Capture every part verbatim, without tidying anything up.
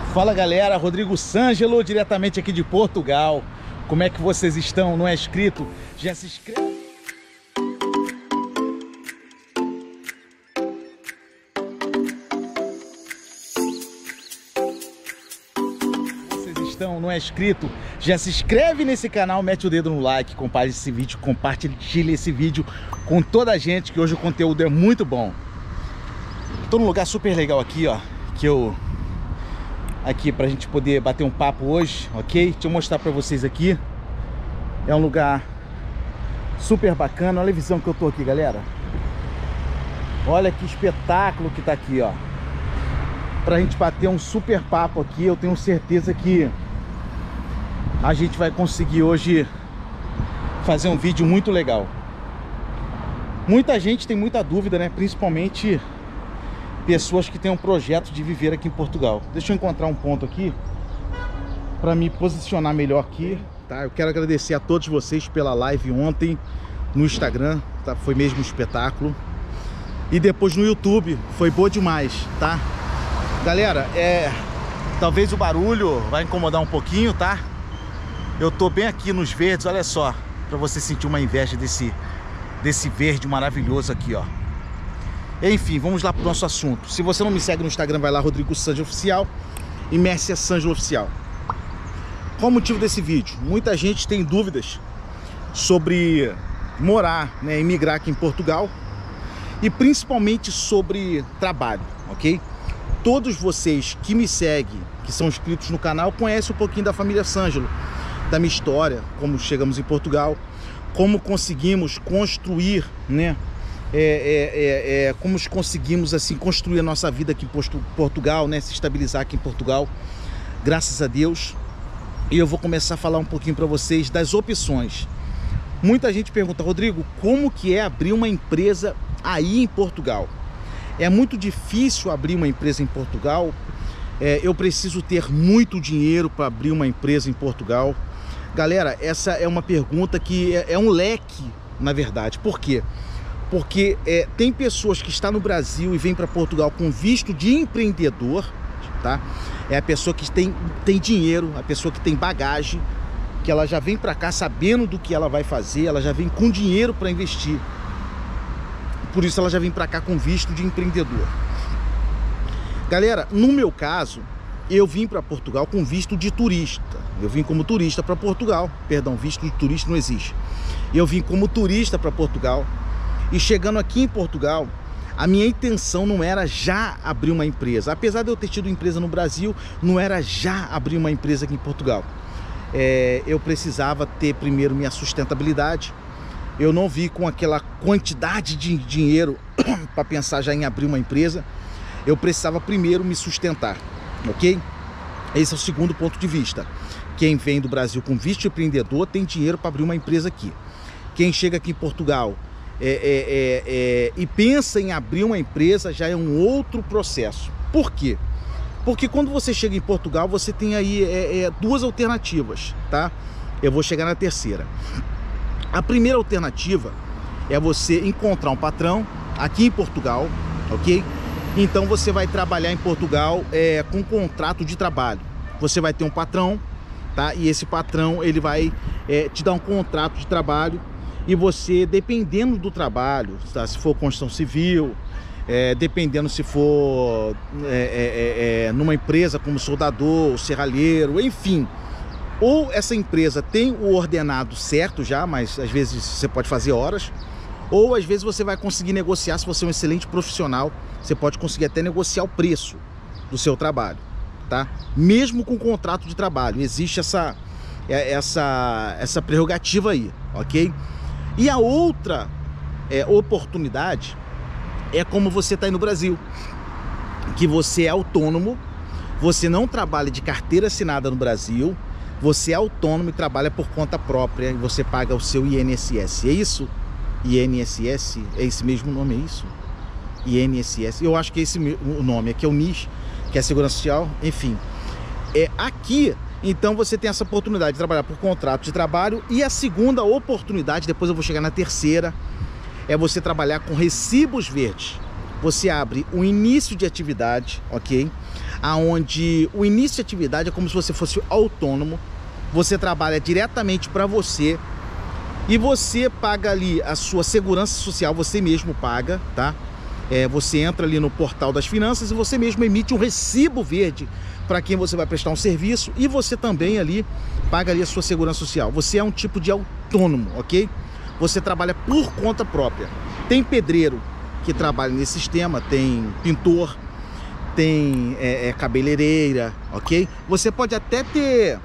Fala galera, Rodrigo Sângelo, diretamente aqui de Portugal. Como é que vocês estão? Não é inscrito? Já se inscreve. Vocês estão? Não é inscrito? Já se inscreve nesse canal, mete o dedo no like, compartilha esse vídeo, compartilha esse vídeo com toda a gente, que hoje o conteúdo é muito bom. Tô num lugar super legal aqui, ó, que eu... aqui pra gente poder bater um papo hoje, ok? Deixa eu mostrar pra vocês aqui. É um lugar super bacana. Olha a visão que eu tô aqui, galera. Olha que espetáculo que tá aqui, ó. Pra gente bater um super papo aqui, eu tenho certeza que a gente vai conseguir hoje fazer um vídeo muito legal. Muita gente tem muita dúvida, né? Principalmente pessoas que têm um projeto de viver aqui em Portugal. Deixa eu encontrar um ponto aqui para me posicionar melhor aqui, tá? Eu quero agradecer a todos vocês pela live ontem no Instagram, tá? Foi mesmo um espetáculo. E depois no YouTube, foi boa demais, tá? Galera, é... talvez o barulho vai incomodar um pouquinho, tá? Eu tô bem aqui nos verdes, olha só, para você sentir uma inveja desse, desse verde maravilhoso aqui, ó. Enfim, vamos lá para o nosso assunto. Se você não me segue no Instagram, vai lá, Rodrigo Sângelo Oficial e Mércia Sângelo Oficial. Qual o motivo desse vídeo? Muita gente tem dúvidas sobre morar, né, emigrar aqui em Portugal e principalmente sobre trabalho, ok? Todos vocês que me seguem, que são inscritos no canal, conhecem um pouquinho da família Sângelo, da minha história, como chegamos em Portugal, como conseguimos construir, né? É, é, é, é, como conseguimos assim construir a nossa vida aqui em Portugal, né? Se estabilizar aqui em Portugal, graças a Deus. E eu vou começar a falar um pouquinho para vocês das opções. Muita gente pergunta: Rodrigo, como que é abrir uma empresa aí em Portugal? É muito difícil abrir uma empresa em Portugal? É, eu preciso ter muito dinheiro para abrir uma empresa em Portugal? Galera, essa é uma pergunta que é, é um leque, na verdade. Por quê? Porque é, tem pessoas que estão no Brasil e vêm para Portugal com visto de empreendedor, tá? É a pessoa que tem, tem dinheiro, a pessoa que tem bagagem, que ela já vem para cá sabendo do que ela vai fazer, ela já vem com dinheiro para investir. Por isso ela já vem para cá com visto de empreendedor. Galera, no meu caso, eu vim para Portugal com visto de turista. Eu vim como turista para Portugal. Perdão, visto de turista não existe. Eu vim como turista para Portugal. E chegando aqui em Portugal, a minha intenção não era já abrir uma empresa. Apesar de eu ter tido empresa no Brasil, não era já abrir uma empresa aqui em Portugal. É, eu precisava ter primeiro minha sustentabilidade. Eu não vi com aquela quantidade de dinheiro para pensar já em abrir uma empresa. Eu precisava primeiro me sustentar, ok? Esse é o segundo ponto de vista. Quem vem do Brasil com visto de empreendedor tem dinheiro para abrir uma empresa aqui. Quem chega aqui em Portugal É, é, é, é, e pensa em abrir uma empresa, já é um outro processo. Por quê? Porque quando você chega em Portugal, você tem aí é, é, duas alternativas, tá? Eu vou chegar na terceira. A primeira alternativa é você encontrar um patrão aqui em Portugal, ok? Então você vai trabalhar em Portugal é, com contrato de trabalho. Você vai ter um patrão, tá? E esse patrão ele vai é, te dar um contrato de trabalho. E você, dependendo do trabalho, tá? Se for construção civil, é, dependendo se for é, é, é, numa empresa como soldador, serralheiro, enfim. Ou essa empresa tem o ordenado certo já, mas às vezes você pode fazer horas. Ou às vezes você vai conseguir negociar, se você é um excelente profissional, você pode conseguir até negociar o preço do seu trabalho, tá? Mesmo com contrato de trabalho, existe essa, essa, essa prerrogativa aí, ok? E a outra é, oportunidade é como você está aí no Brasil, que você é autônomo, você não trabalha de carteira assinada no Brasil, você é autônomo e trabalha por conta própria e você paga o seu I N S S. É isso? I N S S? É esse mesmo nome, é isso? I N S S. Eu acho que é esse o nome. Aqui é o N I S, que é a Segurança Social, enfim. É aqui... Então você tem essa oportunidade de trabalhar por contrato de trabalho. E a segunda oportunidade, depois eu vou chegar na terceira, é você trabalhar com recibos verdes. você abre o início de atividade, ok? Aonde o início de atividade é como se você fosse autônomo, você trabalha diretamente para você e você paga ali a sua segurança social, você mesmo paga, tá? É, você entra ali no portal das finanças e você mesmo emite um recibo verde para quem você vai prestar um serviço e você também ali paga ali a sua segurança social. Você é um tipo de autônomo, ok? Você trabalha por conta própria. Tem pedreiro que trabalha nesse sistema, tem pintor, tem é, é, cabeleireira, ok? Você pode até ter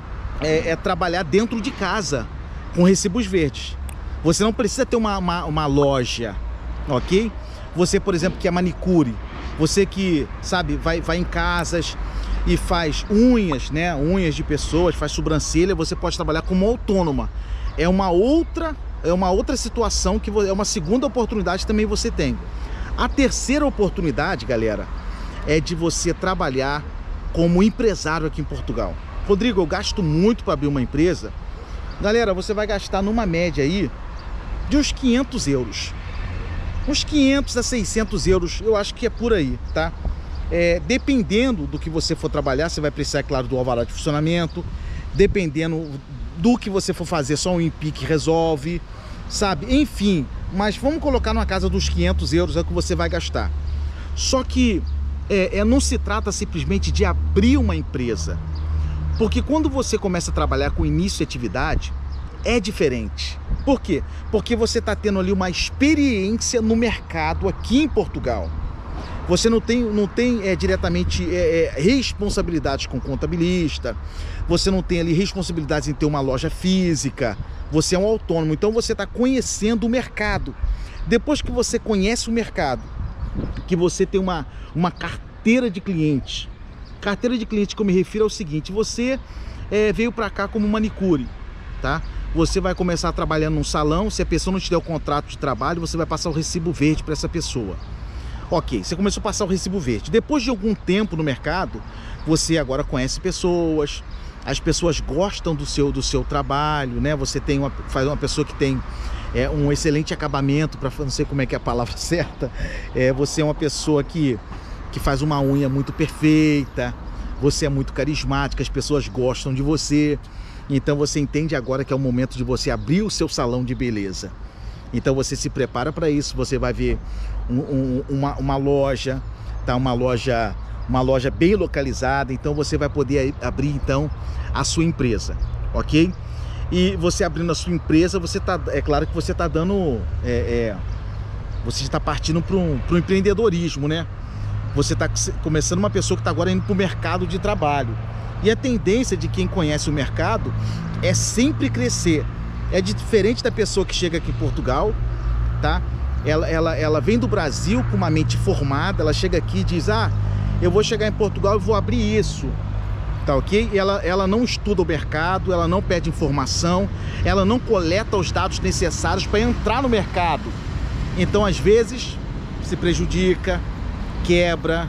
é, é, trabalhar dentro de casa com recibos verdes. Você não precisa ter uma, uma, uma loja, ok? Você, por exemplo, que é manicure, você que, sabe, vai, vai em casas e faz unhas, né? Unhas de pessoas, faz sobrancelha, você pode trabalhar como autônoma. É uma outra, é uma outra situação, que é uma segunda oportunidade que também você tem. A terceira oportunidade, galera, é de você trabalhar como empresário aqui em Portugal. Rodrigo, eu gasto muito para abrir uma empresa. Galera, você vai gastar numa média aí de uns quinhentos euros. Uns quinhentos a seiscentos euros, eu acho que é por aí, tá? É, dependendo do que você for trabalhar, você vai precisar, é claro, do alvará de funcionamento. Dependendo do que você for fazer, só um INPI resolve, sabe? Enfim, mas vamos colocar numa casa dos quinhentos euros, é o que você vai gastar. Só que é, é, não se trata simplesmente de abrir uma empresa. Porque quando você começa a trabalhar com início de atividade, é diferente. Por quê? Porque você está tendo ali uma experiência no mercado aqui em Portugal. Você não tem, não tem é, diretamente é, é, responsabilidades com contabilista, você não tem ali responsabilidades em ter uma loja física, você é um autônomo, então você está conhecendo o mercado. Depois que você conhece o mercado, que você tem uma, uma carteira de clientes, carteira de clientes que eu me refiro é o seguinte: você é, veio para cá como manicure, tá? Você vai começar trabalhando num salão, se a pessoa não te der o contrato de trabalho, você vai passar o recibo verde para essa pessoa. Ok, você começou a passar o recibo verde. Depois de algum tempo no mercado, você agora conhece pessoas, as pessoas gostam do seu, do seu trabalho, né? Você tem uma, faz uma pessoa que tem é, um excelente acabamento, para não sei como é que é a palavra certa. É, você é uma pessoa que, que faz uma unha muito perfeita, você é muito carismática, as pessoas gostam de você. Então você entende agora que é o momento de você abrir o seu salão de beleza. Então você se prepara para isso, você vai ver um, um, uma, uma loja, tá? Uma loja, uma loja bem localizada, então você vai poder abrir então a sua empresa, ok? E você abrindo a sua empresa, você tá, é claro que você está dando, é, é, você está partindo para um, para o empreendedorismo, né? Você está começando uma pessoa que está agora indo para o mercado de trabalho. E a tendência de quem conhece o mercado é sempre crescer. É diferente da pessoa que chega aqui em Portugal, tá? Ela, ela, ela vem do Brasil com uma mente formada, ela chega aqui e diz: ah, eu vou chegar em Portugal e vou abrir isso, tá ok? E ela, ela não estuda o mercado, ela não pede informação, ela não coleta os dados necessários para entrar no mercado. Então, às vezes, se prejudica, quebra,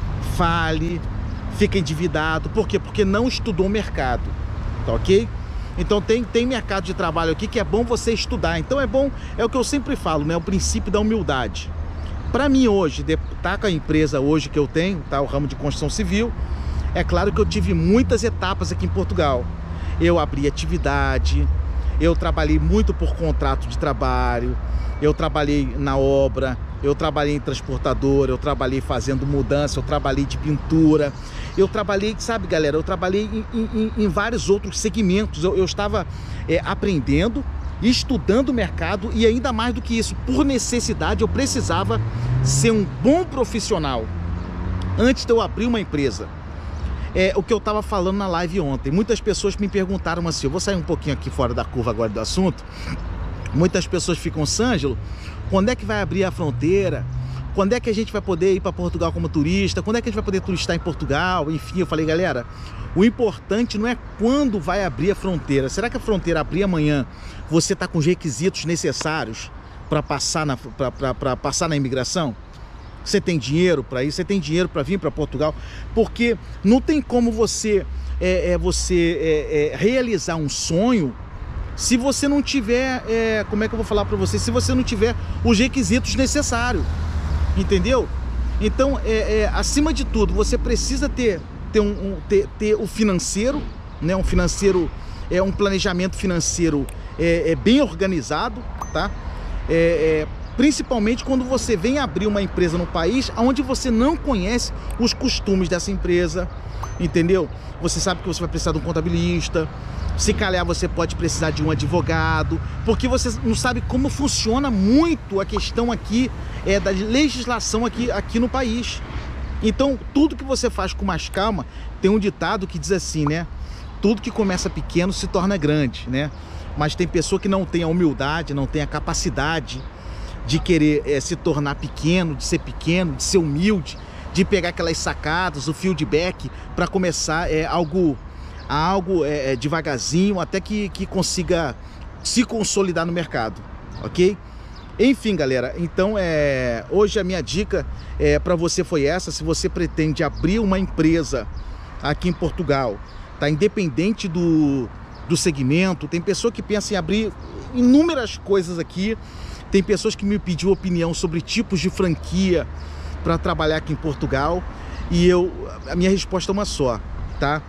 fale, fica endividado. Por quê? Porque não estudou o mercado, tá ok? Então tem, tem mercado de trabalho aqui que é bom você estudar. Então é bom, é o que eu sempre falo, né? O princípio da humildade. Para mim hoje, tá com a empresa hoje que eu tenho, tá? O ramo de construção civil. É claro que eu tive muitas etapas aqui em Portugal. Eu abri atividade, eu trabalhei muito por contrato de trabalho, eu trabalhei na obra, eu trabalhei em transportadora, eu trabalhei fazendo mudança, eu trabalhei de pintura, eu trabalhei, sabe, galera, eu trabalhei em, em, em vários outros segmentos. Eu, eu estava é, aprendendo, estudando o mercado, e ainda mais do que isso, por necessidade, eu precisava ser um bom profissional antes de eu abrir uma empresa. É o que eu estava falando na live ontem. Muitas pessoas me perguntaram assim, eu vou sair um pouquinho aqui fora da curva agora do assunto. Muitas pessoas ficam: Sângelo, quando é que vai abrir a fronteira? Quando é que a gente vai poder ir para Portugal como turista? Quando é que a gente vai poder turistar em Portugal? Enfim, eu falei: galera, o importante não é quando vai abrir a fronteira. Será que a fronteira abrir amanhã, você está com os requisitos necessários para passar na, para passar na imigração? Você tem dinheiro para isso? Você tem dinheiro para vir para Portugal? Porque não tem como você, é, é, você é, é, realizar um sonho se você não tiver, é, como é que eu vou falar para você? Se você não tiver os requisitos necessários. entendeu? Então, é, é, acima de tudo, você precisa ter, ter, um, um, ter, ter o financeiro, né? Um financeiro, é um planejamento financeiro é, é bem organizado, tá? É, é, principalmente quando você vem abrir uma empresa no país onde você não conhece os costumes dessa empresa, entendeu? Você sabe que você vai precisar de um contabilista, se calhar você pode precisar de um advogado, porque você não sabe como funciona muito a questão aqui é, da legislação aqui, aqui no país. Então, tudo que você faz com mais calma, tem um ditado que diz assim, né? Tudo que começa pequeno se torna grande, né? Mas tem pessoa que não tem a humildade, não tem a capacidade de querer é, se tornar pequeno, de ser pequeno, de ser humilde, de pegar aquelas sacadas, o feedback para começar é, algo, algo é, devagarzinho, até que, que consiga se consolidar no mercado, ok? Enfim, galera, então é, hoje a minha dica é, para você foi essa. Se você pretende abrir uma empresa aqui em Portugal, tá? Independente do, do segmento, tem pessoa que pensa em abrir inúmeras coisas aqui, tem pessoas que me pediu opinião sobre tipos de franquia para trabalhar aqui em Portugal, e eu, a minha resposta é uma só, tá?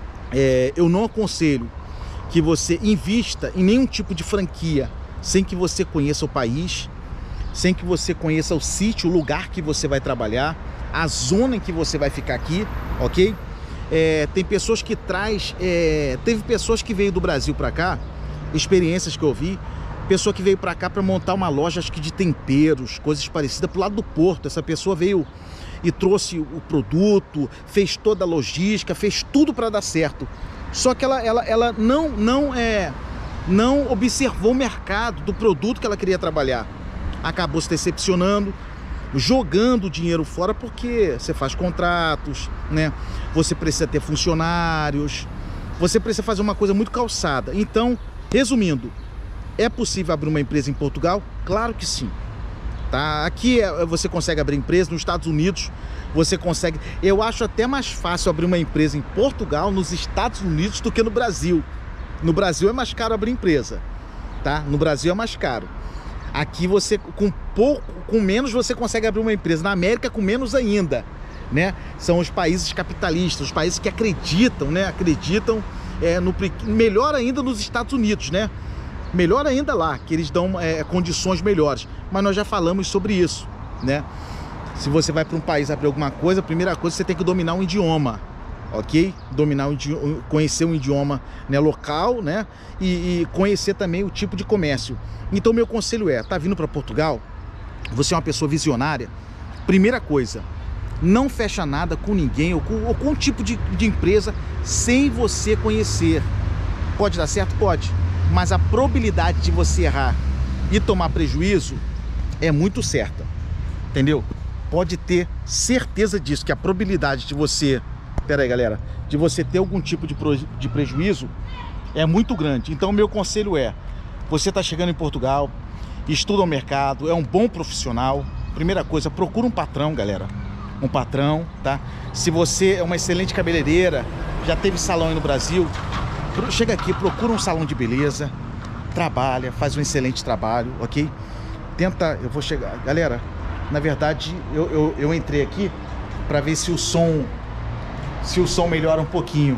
É, eu não aconselho que você invista em nenhum tipo de franquia sem que você conheça o país, sem que você conheça o sítio, o lugar que você vai trabalhar, a zona em que você vai ficar aqui, ok? É, tem pessoas que traz, é, teve pessoas que veio do Brasil para cá, experiências que eu vi, pessoa que veio para cá para montar uma loja, acho que de temperos, coisas parecidas, pro lado do Porto. Essa pessoa veio e trouxe o produto, fez toda a logística, fez tudo para dar certo. Só que ela, ela, ela não, não, é, não observou o mercado do produto que ela queria trabalhar. Acabou se decepcionando, jogando dinheiro fora, porque você faz contratos, né? Você precisa ter funcionários, você precisa fazer uma coisa muito calçada. Então, resumindo, é possível abrir uma empresa em Portugal? Claro que sim. Tá? Aqui é, você consegue abrir empresa, nos Estados Unidos você consegue. Eu acho até mais fácil abrir uma empresa em Portugal, nos Estados Unidos, do que no Brasil. No Brasil é mais caro abrir empresa, tá? No Brasil é mais caro. Aqui você, com pouco, com menos você consegue abrir uma empresa. Na América, com menos ainda, né? São os países capitalistas, os países que acreditam, né? Acreditam é, no melhor ainda nos Estados Unidos, né? Melhor ainda lá, que eles dão é, condições melhores. Mas nós já falamos sobre isso, né? Se você vai para um país abrir alguma coisa, a primeira coisa você tem que dominar um idioma, ok? Dominar um idioma, conhecer um idioma, né, local, né? E, e conhecer também o tipo de comércio. Então meu conselho é, tá vindo para Portugal, você é uma pessoa visionária, primeira coisa, não fecha nada com ninguém ou com, ou com um tipo de, de empresa sem você conhecer. Pode dar certo? Pode. Mas a probabilidade de você errar e tomar prejuízo é muito certa, entendeu? Pode ter certeza disso, que a probabilidade de você, pera aí galera, de você ter algum tipo de, de prejuízo é muito grande. Então o meu conselho é, você está chegando em Portugal, estuda o mercado, é um bom profissional, primeira coisa, procura um patrão, galera, um patrão, tá? Se você é uma excelente cabeleireira, já teve salão aí no Brasil, chega aqui, procura um salão de beleza, trabalha, faz um excelente trabalho, ok? Tenta, eu vou chegar, galera, na verdade eu, eu, eu entrei aqui para ver se o som, se o som melhora um pouquinho.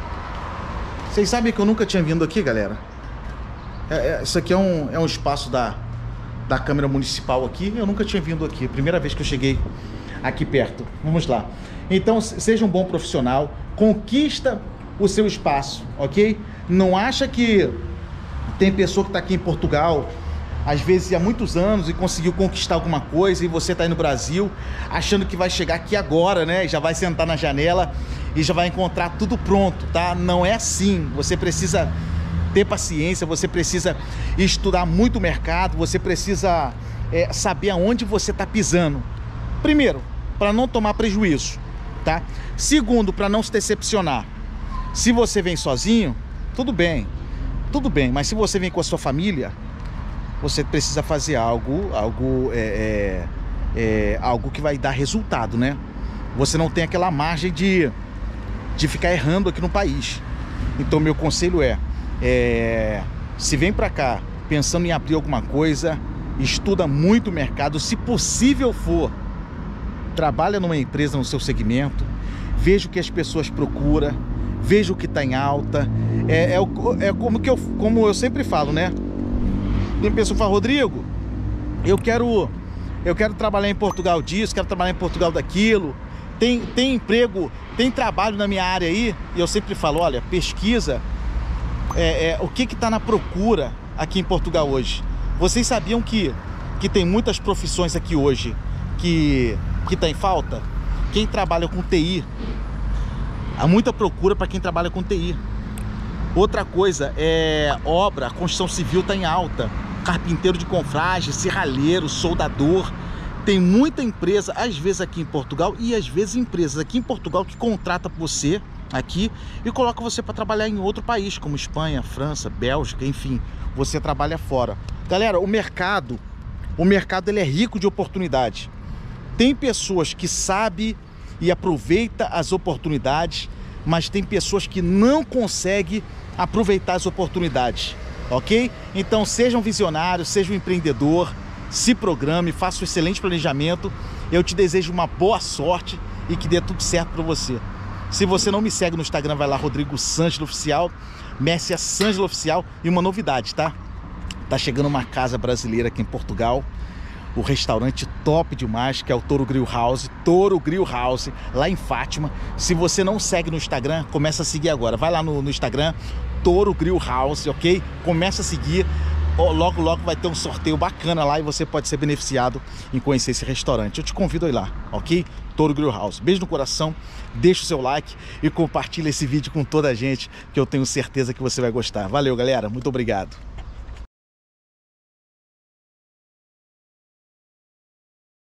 Vocês sabem que eu nunca tinha vindo aqui, galera? É, é, isso aqui é um, é um espaço da, da Câmara Municipal aqui, eu nunca tinha vindo aqui, primeira vez que eu cheguei aqui perto. Vamos lá. Então, seja um bom profissional, conquista o seu espaço, ok? Não acha que tem pessoa que está aqui em Portugal, às vezes há muitos anos, e conseguiu conquistar alguma coisa, e você está aí no Brasil, achando que vai chegar aqui agora, né? Já vai sentar na janela e já vai encontrar tudo pronto, tá? Não é assim. Você precisa ter paciência, você precisa estudar muito o mercado, você precisa é, saber aonde você está pisando. Primeiro, para não tomar prejuízo, tá? Segundo, para não se decepcionar. Se você vem sozinho, tudo bem, tudo bem, mas se você vem com a sua família, você precisa fazer algo, algo, é, é, é, algo que vai dar resultado, né? Você não tem aquela margem de, de ficar errando aqui no país. Então meu conselho é, é se vem para cá pensando em abrir alguma coisa, estuda muito o mercado, se possível for, trabalha numa empresa no seu segmento, veja o que as pessoas procuram, veja o que está em alta. É, é, é como, que eu, como eu sempre falo, né? Tem pessoa que fala, Rodrigo, eu quero, eu quero trabalhar em Portugal disso, quero trabalhar em Portugal daquilo. Tem, tem emprego, tem trabalho na minha área aí. E eu sempre falo, olha, pesquisa é, é, o que está na procura aqui em Portugal hoje. Vocês sabiam que, que tem muitas profissões aqui hoje que que está em falta? Quem trabalha com T I, há muita procura para quem trabalha com T I. Outra coisa é obra, construção civil está em alta, carpinteiro de confragem, serralheiro, soldador. Tem muita empresa, às vezes aqui em Portugal, e às vezes empresas aqui em Portugal que contrata você aqui e coloca você para trabalhar em outro país, como Espanha, França, Bélgica, enfim, você trabalha fora. Galera, o mercado, o mercado ele é rico de oportunidades. Tem pessoas que sabem e aproveitam as oportunidades, mas tem pessoas que não conseguem aproveitar as oportunidades, ok? Então sejam visionários, seja um empreendedor, se programe, faça um excelente planejamento. Eu te desejo uma boa sorte e que dê tudo certo para você. Se você não me segue no Instagram, vai lá, Rodrigo Sângelo Oficial, Messia Sângelo Oficial. E uma novidade, tá? Tá chegando uma casa brasileira aqui em Portugal, o restaurante top demais, que é o Toro Grill House, Toro Grill House, lá em Fátima. Se você não segue no Instagram, começa a seguir agora. Vai lá no, no Instagram, Toro Grill House, ok? Começa a seguir. Logo, logo vai ter um sorteio bacana lá e você pode ser beneficiado em conhecer esse restaurante. Eu te convido a ir lá, ok? Toro Grill House. Beijo no coração, deixa o seu like e compartilha esse vídeo com toda a gente, que eu tenho certeza que você vai gostar. Valeu, galera. Muito obrigado.